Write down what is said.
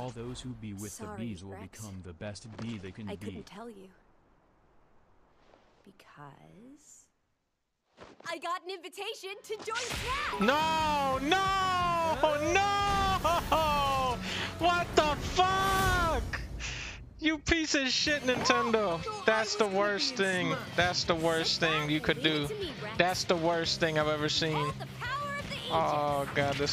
All those who be with the bees will become the best bee they can be. I couldn't tell you. Because I got an invitation to join Snap! No! No! No! What the fuck? You piece of shit, Nintendo. That's the worst thing. That's the worst thing you could do. That's the worst thing I've ever seen. Oh god, this